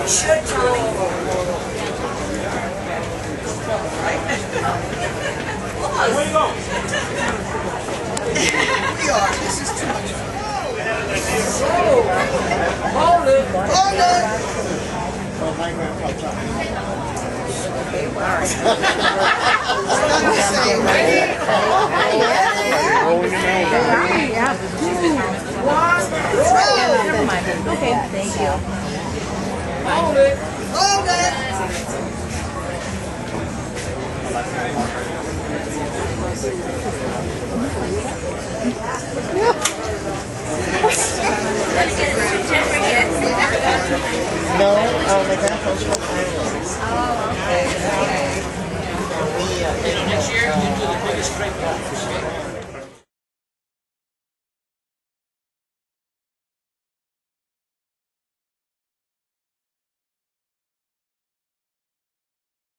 should, Tommy. Where you going? We are. This is too much fun. Hold it. Hold it. Oh, my grandpa taught me. Okay, all right. It's not the same. Never mind. Okay, thank you. Hold it. Hold it. No, my grandpa's from Iowa.